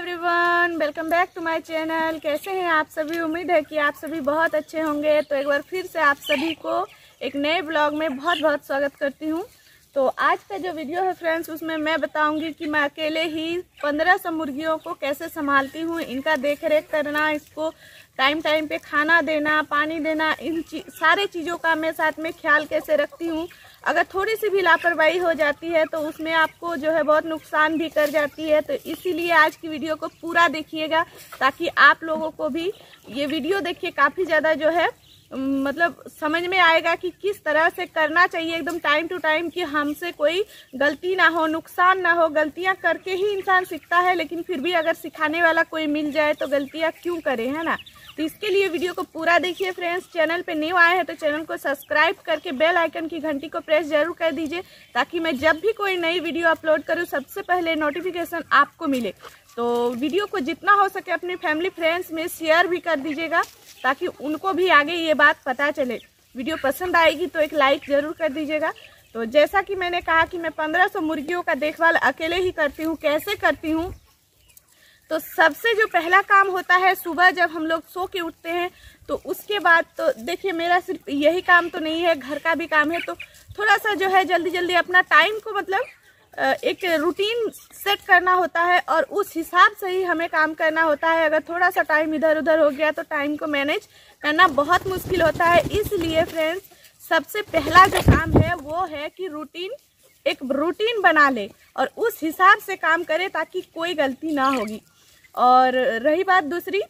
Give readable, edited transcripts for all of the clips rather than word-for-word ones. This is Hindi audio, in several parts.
Everyone, welcome back to my channel. कैसे हैं आप सभी? उम्मीद है कि आप सभी बहुत अच्छे होंगे। तो एक बार फिर से आप सभी को एक नए ब्लॉग में बहुत बहुत स्वागत करती हूं। तो आज का जो वीडियो है फ्रेंड्स, उसमें मैं बताऊंगी कि मैं अकेले ही 1500 मुर्गियों को कैसे संभालती हूं। इनका देख रेख करना, इसको टाइम टाइम पे खाना देना, पानी देना, इन सारे चीज़ों का मैं साथ में ख्याल कैसे रखती हूँ। अगर थोड़ी सी भी लापरवाही हो जाती है तो उसमें आपको जो है बहुत नुकसान भी कर जाती है। तो इसीलिए आज की वीडियो को पूरा देखिएगा ताकि आप लोगों को भी ये वीडियो देखिए काफ़ी ज़्यादा जो है मतलब समझ में आएगा कि किस तरह से करना चाहिए एकदम टाइम टू टाइम, कि हमसे कोई गलती ना हो, नुकसान ना हो। गलतियां करके ही इंसान सीखता है, लेकिन फिर भी अगर सिखाने वाला कोई मिल जाए तो गलतियां क्यों करें, है ना। तो इसके लिए वीडियो को पूरा देखिए फ्रेंड्स। चैनल पे न्यू आए हैं तो चैनल को सब्सक्राइब करके बेल आइकन की घंटी को प्रेस जरूर कर दीजिए ताकि मैं जब भी कोई नई वीडियो अपलोड करूँ सबसे पहले नोटिफिकेशन आपको मिले। तो वीडियो को जितना हो सके अपने फैमिली फ्रेंड्स में शेयर भी कर दीजिएगा ताकि उनको भी आगे ये बात पता चले। वीडियो पसंद आएगी तो एक लाइक ज़रूर कर दीजिएगा। तो जैसा कि मैंने कहा कि मैं 1500 मुर्गियों का देखभाल अकेले ही करती हूँ। कैसे करती हूँ? तो सबसे जो पहला काम होता है, सुबह जब हम लोग सो के उठते हैं तो उसके बाद तो देखिए मेरा सिर्फ यही काम तो नहीं है, घर का भी काम है। तो थोड़ा सा जो है जल्दी जल्दी अपना टाइम को मतलब एक रूटीन सेट करना होता है और उस हिसाब से ही हमें काम करना होता है। अगर थोड़ा सा टाइम इधर उधर हो गया तो टाइम को मैनेज करना बहुत मुश्किल होता है। इसलिए फ्रेंड्स सबसे पहला जो काम है वो है कि एक रूटीन बना ले और उस हिसाब से काम करे ताकि कोई गलती ना होगी। और रही बात दूसरी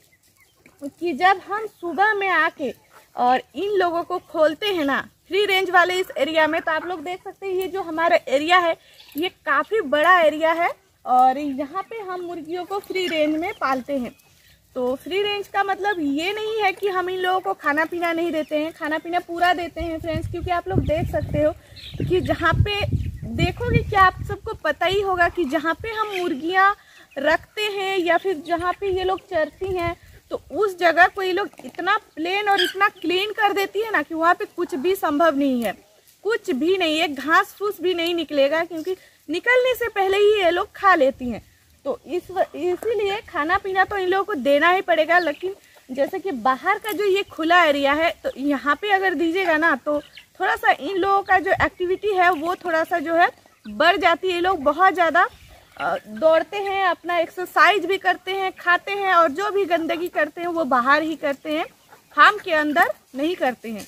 कि जब हम सुबह में आके और इन लोगों को खोलते हैं ना फ्री रेंज वाले इस एरिया में, तो आप लोग देख सकते हैं ये जो हमारा एरिया है ये काफ़ी बड़ा एरिया है और यहाँ पे हम मुर्गियों को फ्री रेंज में पालते हैं। तो फ्री रेंज का मतलब ये नहीं है कि हम इन लोगों को खाना पीना नहीं देते हैं, खाना पीना पूरा देते हैं फ्रेंड्स। क्योंकि आप लोग देख सकते हो कि जहाँ पे देखोगे कि आप सबको पता ही होगा कि जहाँ पे हम मुर्गियाँ रखते हैं या फिर जहाँ पे ये लोग चरती हैं तो उस जगह को ये लोग इतना प्लेन और इतना क्लीन कर देती है ना कि वहाँ पे कुछ भी संभव नहीं है, कुछ भी नहीं, एक घास फूस भी नहीं निकलेगा क्योंकि निकलने से पहले ही ये लोग खा लेती हैं। तो इसीलिए खाना पीना तो इन लोगों को देना ही पड़ेगा। लेकिन जैसे कि बाहर का जो ये खुला एरिया है तो यहाँ पे अगर दीजिएगा ना तो थोड़ा सा इन लोगों का जो एक्टिविटी है वो थोड़ा सा जो है बढ़ जाती है। ये लोग बहुत ज़्यादा दौड़ते हैं, अपना एक्सरसाइज भी करते हैं, खाते हैं और जो भी गंदगी करते हैं वो बाहर ही करते हैं, फार्म के अंदर नहीं करते हैं।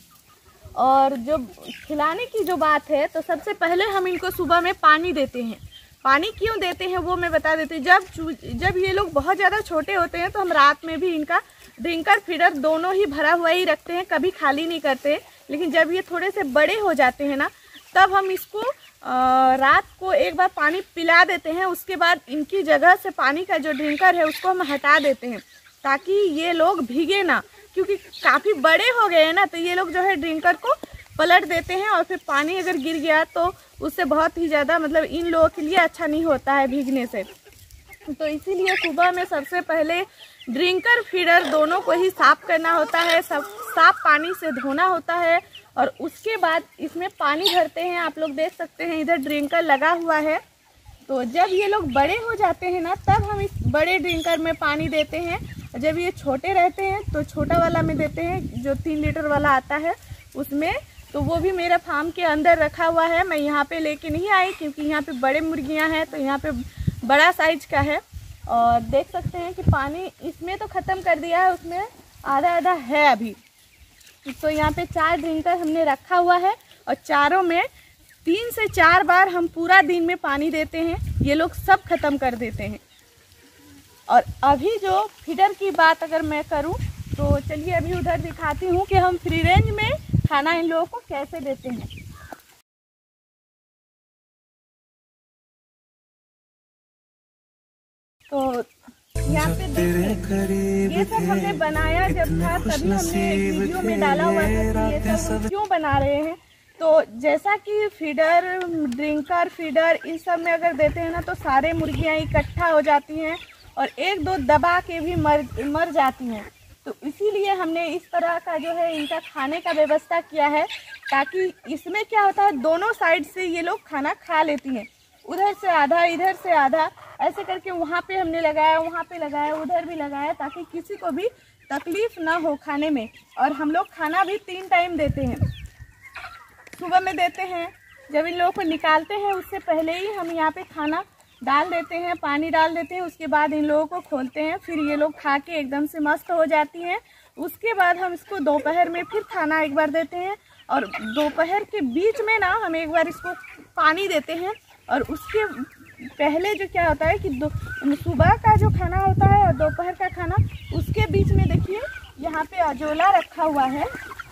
और जो खिलाने की जो बात है तो सबसे पहले हम इनको सुबह में पानी देते हैं। पानी क्यों देते हैं वो मैं बता देती हूँ। जब ये लोग बहुत ज़्यादा छोटे होते हैं तो हम रात में भी इनका ड्रिंकर फीडर दोनों ही भरा हुआ ही रखते हैं, कभी खाली नहीं करते। लेकिन जब ये थोड़े से बड़े हो जाते हैं ना तब हम इसको रात को एक बार पानी पिला देते हैं। उसके बाद इनकी जगह से पानी का जो ड्रिंकर है उसको हम हटा देते हैं ताकि ये लोग भीगे ना, क्योंकि काफ़ी बड़े हो गए हैं ना तो ये लोग जो है ड्रिंकर को पलट देते हैं और फिर पानी अगर गिर गया तो उससे बहुत ही ज़्यादा मतलब इन लोगों के लिए अच्छा नहीं होता है भीगने से। तो इसीलिए सुबह में सबसे पहले ड्रिंकर फीडर दोनों को ही साफ़ करना होता है, सब साफ पानी से धोना होता है और उसके बाद इसमें पानी भरते हैं। आप लोग देख सकते हैं इधर ड्रिंकर लगा हुआ है। तो जब ये लोग बड़े हो जाते हैं ना तब हम इस बड़े ड्रिंकर में पानी देते हैं। जब ये छोटे रहते हैं तो छोटा वाला में देते हैं, जो 3 लीटर वाला आता है उसमें। तो वो भी मेरा फार्म के अंदर रखा हुआ है, मैं यहाँ पे लेके नहीं आई क्योंकि यहाँ पे बड़े मुर्गियाँ हैं तो यहाँ पे बड़ा साइज का है। और देख सकते हैं कि पानी इसमें तो ख़त्म कर दिया है, उसमें आधा आधा है अभी। तो यहाँ पे 4 ड्रिंकर हमने रखा हुआ है और चारों में 3 से 4 बार हम पूरा दिन में पानी देते हैं, ये लोग सब खत्म कर देते हैं। और अभी जो फीडर की बात अगर मैं करूं तो चलिए अभी उधर दिखाती हूं कि हम फ्री रेंज में खाना इन लोगों को कैसे देते हैं। तो यहाँ पे देखिए ये सब हमने बनाया जब था तभी हमने वीडियो में डाला हुआ था कि ये सब क्यों बना रहे हैं। तो जैसा कि फीडर, ड्रिंकर, फीडर इन सब में अगर देते हैं ना तो सारे मुर्गियाँ इकट्ठा हो जाती हैं और एक दो दबा के भी मर जाती हैं। तो इसीलिए हमने इस तरह का जो है इनका खाने का व्यवस्था किया है ताकि इसमें क्या होता है दोनों साइड से ये लोग खाना खा लेती हैं। उधर से आधा, इधर से आधा, ऐसे करके वहाँ पे हमने लगाया, वहाँ पे लगाया, उधर भी लगाया, ताकि किसी को भी तकलीफ ना हो खाने में। और हम लोग खाना भी 3 टाइम देते हैं। सुबह में देते हैं, जब इन लोगों को निकालते हैं उससे पहले ही हम यहाँ पे खाना डाल देते हैं, पानी डाल देते हैं। उसके बाद इन लोगों को खोलते हैं, फिर ये लोग खा के एकदम से मस्त हो जाती हैं। उसके बाद हम इसको दोपहर में फिर खाना एक बार देते हैं, और दोपहर के बीच में ना हम एक बार इसको पानी देते हैं। और उसके पहले जो क्या होता है कि सुबह का जो खाना होता है और दोपहर का खाना, उसके बीच में देखिए यहाँ पे अजोला रखा हुआ है,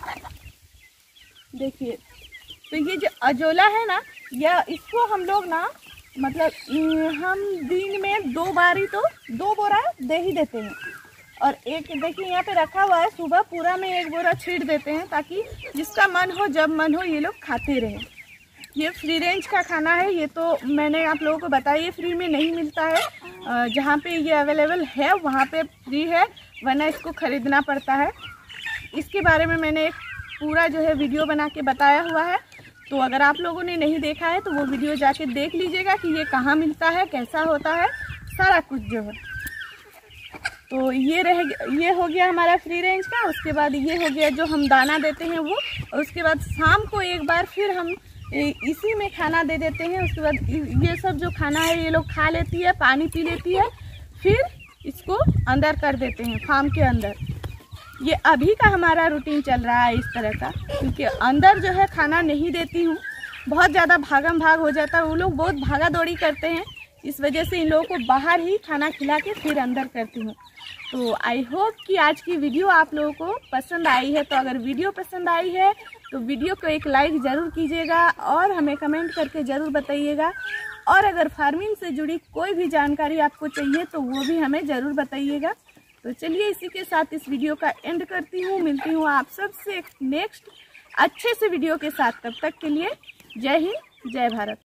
देखिए। तो ये जो अजोला है ना, या इसको हम लोग ना मतलब हम दिन में 2 बारी तो 2 बोरा दे ही देते हैं। और एक देखिए यहाँ पे रखा हुआ है, सुबह पूरा में 1 बोरा छीट देते हैं, ताकि जिसका मन हो जब मन हो ये लोग खाते रहें। ये फ्री रेंज का खाना है, ये तो मैंने आप लोगों को बताया, ये फ्री में नहीं मिलता है। जहाँ पे ये अवेलेबल है वहाँ पे फ्री है, वरना इसको ख़रीदना पड़ता है। इसके बारे में मैंने एक पूरा जो है वीडियो बना के बताया हुआ है, तो अगर आप लोगों ने नहीं देखा है तो वो वीडियो जाके देख लीजिएगा कि ये कहाँ मिलता है, कैसा होता है, सारा कुछ जो है। तो ये हो गया हमारा फ्री रेंज का। उसके बाद ये हो गया जो हम दाना देते हैं वो, और उसके बाद शाम को एक बार फिर हम इसी में खाना दे देते हैं। उसके बाद ये सब जो खाना है ये लोग खा लेती है, पानी पी लेती है, फिर इसको अंदर कर देते हैं फार्म के अंदर। ये अभी का हमारा रूटीन चल रहा है इस तरह का, क्योंकि अंदर जो है खाना नहीं देती हूँ, बहुत ज़्यादा भागम भाग हो जाता है, वो लोग बहुत भागा दौड़ी करते हैं, इस वजह से इन लोगों को बाहर ही खाना खिला के फिर अंदर करती हूँ। तो आई होप कि आज की वीडियो आप लोगों को पसंद आई है। तो अगर वीडियो पसंद आई है तो वीडियो को एक लाइक ज़रूर कीजिएगा और हमें कमेंट करके ज़रूर बताइएगा। और अगर फार्मिंग से जुड़ी कोई भी जानकारी आपको चाहिए तो वो भी हमें ज़रूर बताइएगा। तो चलिए इसी के साथ इस वीडियो का एंड करती हूँ। मिलती हूँ आप सबसे नेक्स्ट अच्छे से वीडियो के साथ। तब तक के लिए जय हिंद, जय भारत।